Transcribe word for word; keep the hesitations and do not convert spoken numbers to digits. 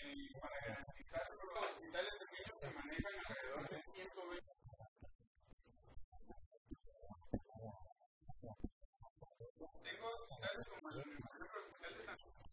y para garantizar los hospitales pequeños se manejan alrededor de ciento veinte. Tengo hospitales como el Hospital de San